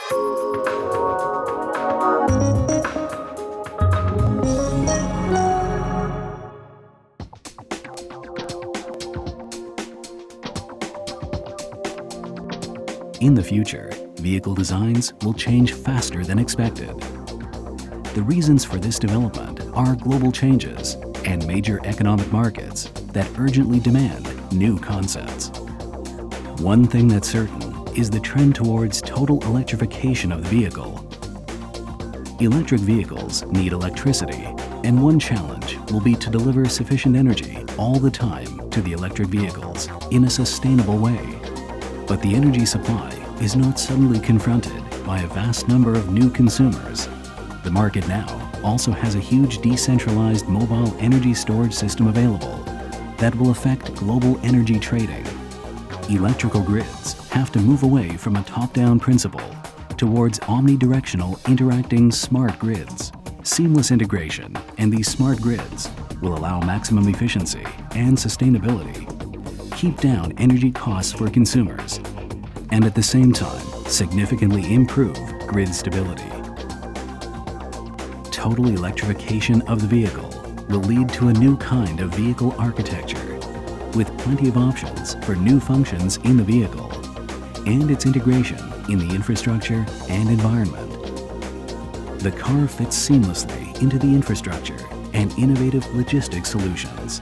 In the future, vehicle designs will change faster than expected. The reasons for this development are global changes and major economic markets that urgently demand new concepts. One thing that's certain is the trend towards total electrification of the vehicle. Electric vehicles need electricity, and one challenge will be to deliver sufficient energy all the time to the electric vehicles in a sustainable way. But the energy supply is not suddenly confronted by a vast number of new consumers. The market now also has a huge decentralized mobile energy storage system available that will affect global energy trading. Electrical grids have to move away from a top-down principle towards omnidirectional interacting smart grids. Seamless integration and these smart grids will allow maximum efficiency and sustainability, keep down energy costs for consumers, and at the same time significantly improve grid stability. Total electrification of the vehicle will lead to a new kind of vehicle architecture with plenty of options for new functions in the vehicle and its integration in the infrastructure and environment. The car fits seamlessly into the infrastructure and innovative logistics solutions.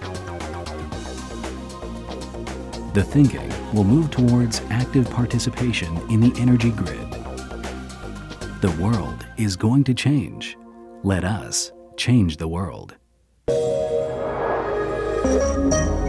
The thinking will move towards active participation in the energy grid. The world is going to change. Let us change the world.